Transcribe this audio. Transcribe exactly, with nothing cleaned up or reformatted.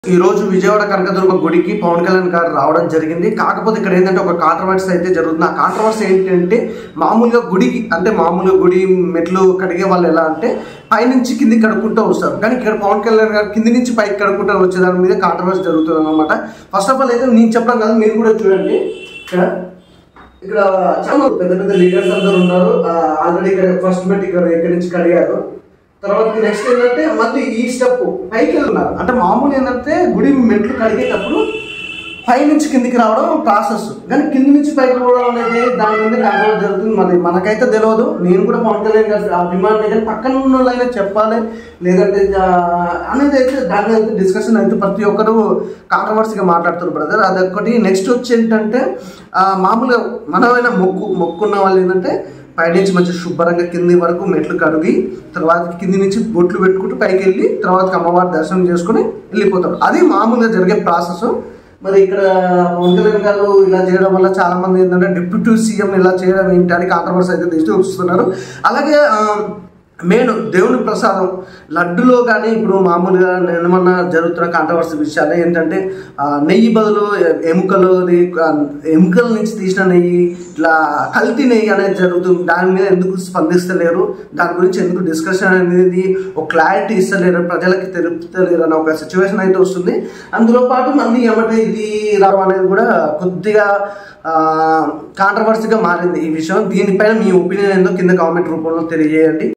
ఈ రోజు విజయవాడ కనకదుర్గ గుడికి పవన్ కళ్యాణ్ గారు రావడం జరిగింది. కాకపోతే ఇక్కడ ఏంటంటే ఒక కాంట్రవర్సీ అయితే జరుగుతుంది. ఆ కాంట్రవర్సీ ఏంటంటే మామూలుగా గుడికి అంటే మామూలుగా గుడి మెట్లు కడిగే వాళ్ళు ఎలా అంటే పైనుంచి కింది కడుక్కుంటూ వస్తారు. కానీ ఇక్కడ పవన్ కళ్యాణ్ గారు కింది నుంచి పైకి కడుక్కుంటూ వచ్చే దాని మీద కాంట్రవర్సీ జరుగుతుంది అనమాట. ఫస్ట్ ఆఫ్ ఆల్ అయితే నేను చెప్పడం కాదు, మీరు కూడా చూడండి. ఇక్కడ ఇక్కడ చాలా పెద్ద పెద్ద లీడర్స్ అందరూ ఉన్నారు. ఆల్రెడీ ఇక్కడ ఫస్ట్ మెట్ ఇక్కడ ఇక్కడి నుంచి కడిగారు. తర్వాత నెక్స్ట్ ఏంటంటే మళ్ళీ ఈ స్టెప్ పైకి వెళ్తున్నారు. అంటే మామూలు ఏంటంటే గుడి మెట్లు కడిగేటప్పుడు పై నుంచి కిందికి రావడం ప్రాసెస్, కానీ కింది నుంచి పైకి రావడం అనేది దాని మీద కంట్రోల్ జరుగుతుంది. మరి మనకైతే తెలియదు. నేను కూడా పవన్ కళ్యాణ్ గారు అభిమానులు, కానీ పక్కన ఉన్న వాళ్ళైనా చెప్పాలి లేదంటే అనేది అయితే దాని మీద అయితే డిస్కషన్ అయితే ప్రతి ఒక్కరు కాంట్రవర్సీగా మాట్లాడుతున్నారు బ్రదర్. అదొకటి. నెక్స్ట్ వచ్చి ఏంటంటే మామూలుగా మనమైనా మొక్కు మొక్కున్న వాళ్ళు ఏంటంటే పైనుంచి మంచి శుభ్రంగా కింది వరకు మెట్లు కడిగి తర్వాత కింది నుంచి బొట్లు పెట్టుకుంటూ పైకి వెళ్ళి తర్వాత అమ్మవారి దర్శనం చేసుకుని వెళ్ళిపోతారు. అది మామూలుగా జరిగే ప్రాసెస్. మరి ఇక్కడ పవన్ కళ్యాణ్ గారు ఇలా చేయడం వల్ల చాలా మంది ఏంటంటే డిప్యూటీ సీఎం ఇలా చేయడం ఏంటి అని కాంట్రవర్సీ అయితే దృష్టి చూస్తున్నారు. అలాగే మెయిన్ దేవుని ప్రసాదం లడ్డులో కానీ ఇప్పుడు మామూలుగా ఏమన్నా జరుగుతున్న కాంట్రవర్సీ విషయాలు ఏంటంటే నెయ్యి బదులు ఎముకలు ఎముకల నుంచి తీసిన నెయ్యి ఇట్లా కల్తీ నెయ్యి అనేది జరుగుతుంది. దాని మీద ఎందుకు స్పందిస్తలేరు, దాని గురించి ఎందుకు డిస్కషన్ అనేది ఒక క్లారిటీ ఇస్తలేరు, ప్రజలకి తెలుపుతలేరు అనే ఒక సిచ్యువేషన్ అయితే వస్తుంది. అందులో పాటు మళ్ళీ ఏమంటే ఇది రావడం అనేది కూడా కొద్దిగా కాంట్రవర్సీగా మారింది ఈ విషయం. దీనిపైన మీ ఒపీనియన్ ఏందో కింద కామెంట్ రూపంలో తెలియజేయండి.